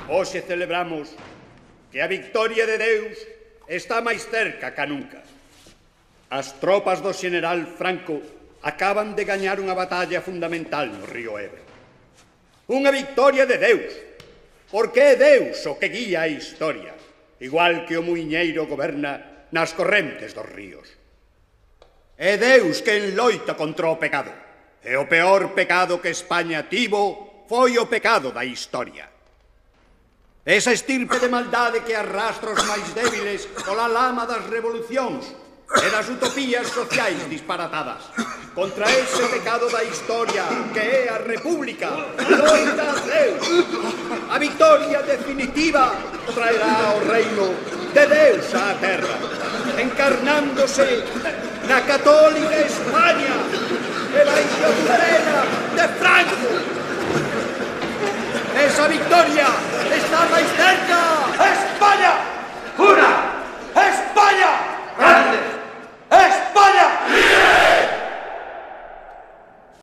Hoxe celebramos que a victoria de Deus está máis cerca ca nunca. As tropas do xeneral Franco acaban de gañar unha batalla fundamental no río Ebro. Unha victoria de Deus, porque é Deus o que guía a historia, igual que o muiñeiro goberna nas correntes dos ríos. É Deus quen loita contra o pecado, e o peor pecado que España tivo foi o pecado da historia. Esa estirpe de maldade que arrastra os máis débiles pola lama das revolucións e das utopías sociais disparatadas. Contra ese pecado da historia que é a República, loita Deus. A victoria definitiva traerá o reino de Deus á terra, encarnándose na católica España e la hija de Franco. Esa victoria